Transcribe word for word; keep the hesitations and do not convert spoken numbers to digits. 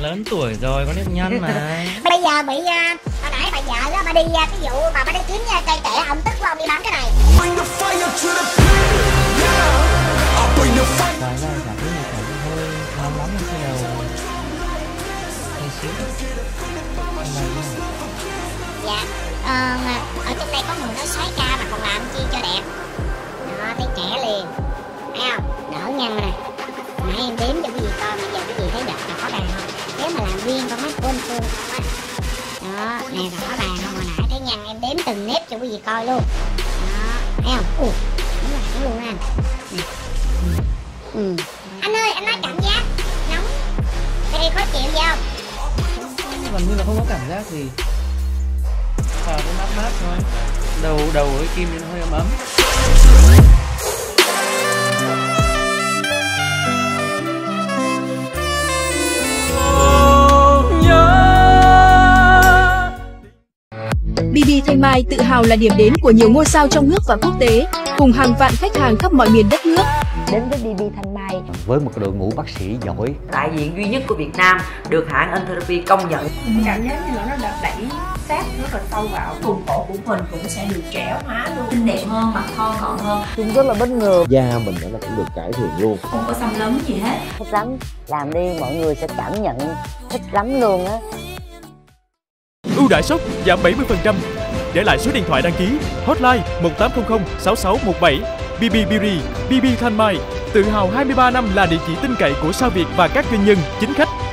lớn tuổi rồi, có nếp nhăn mà. Bây giờ bị uh, hồi nãy bà vợ đó, bà đi uh, cái vụ mà bà đi kiếm uh, cây kệ, ông tức của ông đi bắn cái này. Cái này cảm thấy là cảm thấy hơi nóng lắm trên đầu. Hơi xíu. Dạ, ờ, ở trong đây có người nói xoái ca mà còn làm chi cho đẹp. Đó, thấy trẻ liền. Thấy không? Đỡ nhăn nè. Nãy em đếm cho quý vị coi, bây giờ quý vị thấy đợt là có bàn không? Nếu mà làm viên con mắt của anh Phương không á. Đó, nè rõ bàn không? Hồi nãy thấy nhăn em đếm từng nếp cho quý vị coi luôn. Đó, thấy không? Ui, đúng là đúng luôn anh. Nè. Ừ. Anh ơi, anh nói cảm giác nóng. Đây khó chịu gì không? Gần như là không có cảm giác gì. Vào cái mát mát thôi. Đầu đầu với kim nó hơi ấm ấm. bê bê Thanh Mai tự hào là điểm đến của nhiều ngôi sao trong nước và quốc tế, cùng hàng vạn khách hàng khắp mọi miền đất nước. Đến với bê bê Thanh Mai với một đội ngũ bác sĩ giỏi, đại diện duy nhất của Việt Nam được hãng Entherapy công nhận. Cảm giác như là nó đã đẩy sát rất là sâu vào vùng cổ của mình, cũng sẽ được trẻ hóa luôn, xinh đẹp hơn, mặt thon gọn hơn. Chúng rất là bất ngờ. da mình nó cũng được cải thiện luôn, không có xăm lấm gì hết. Thích lắm, làm đi mọi người sẽ cảm nhận thích lắm luôn á. Ưu đãi sốc giảm bảy mươi phần trăm. Để lại số điện thoại đăng ký hotline một tám không không sáu sáu một bảy. bê bê Beauty, bê bê Thanh Mai, tự hào hai mươi ba năm là địa chỉ tin cậy của sao Việt và các doanh nhân, chính khách.